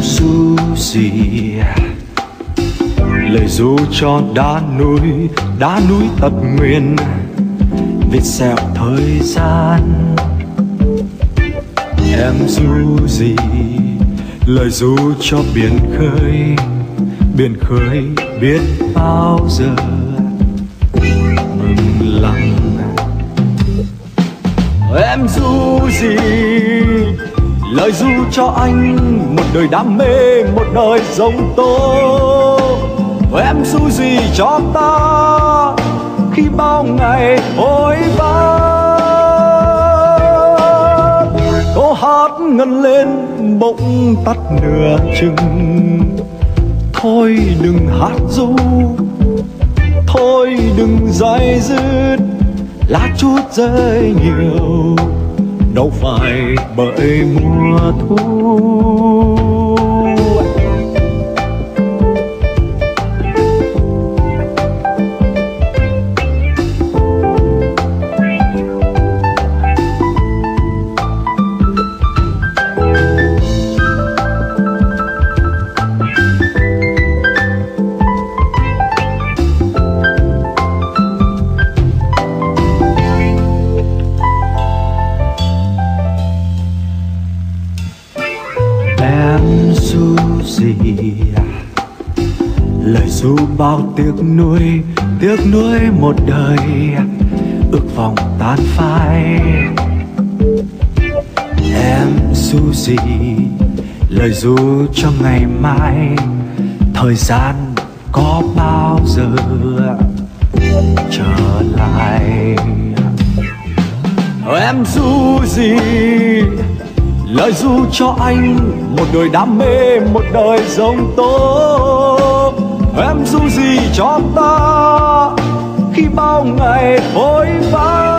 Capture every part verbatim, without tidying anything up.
ru gì, lời ru cho đá núi, đá núi tật nguyền vết sẹo thời gian. Em ru gì, lời ru cho biển khơi, biển khơi biết bao giờ ngừng lặng. Em ru gì, lời ru cho anh một đời đam mê, một đời giông tố. Em ru gì cho ta khi bao ngày vội vã. Câu hát ngân lên bỗng tắt nửa chừng. Thôi đừng hát ru, thôi đừng day dứt, lá chút rơi nhiều đâu phải bởi mùa thu. Lời ru bao tiếc nuối, tiếc nuối một đời ước vọng tan phai. Em ru gì, lời ru cho ngày mai, thời gian có bao giờ trở lại. Em ru gì, lời ru cho anh một đời đam mê, một đời giông tố. Em ru gì cho ta khi bao ngày vội vã.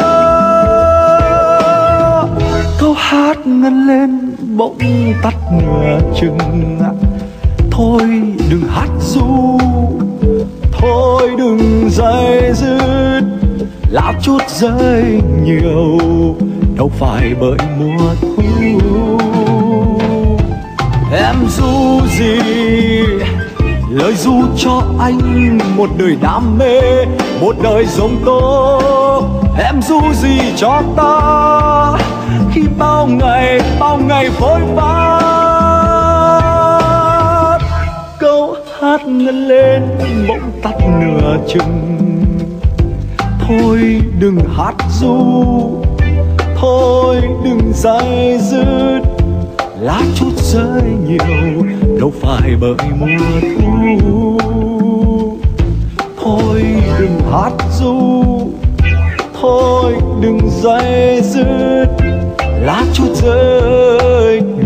Câu hát ngân lên bỗng tắt nửa chừng. Thôi đừng hát ru, thôi đừng day dứt, lá chút rơi nhiều đâu phải bởi mùa thu. Em ru gì, lời ru cho anh một đời đam mê, một đời giông tố. Em ru gì cho ta khi bao ngày, bao ngày vội vã. Câu hát ngân lên bỗng tắt nửa chừng. Thôi đừng hát ru, thôi đừng day dứt, lá chút rơi nhiều đâu phải bởi mùa thu. Thôi đừng hát ru, thôi đừng day dứt, lá chút rơi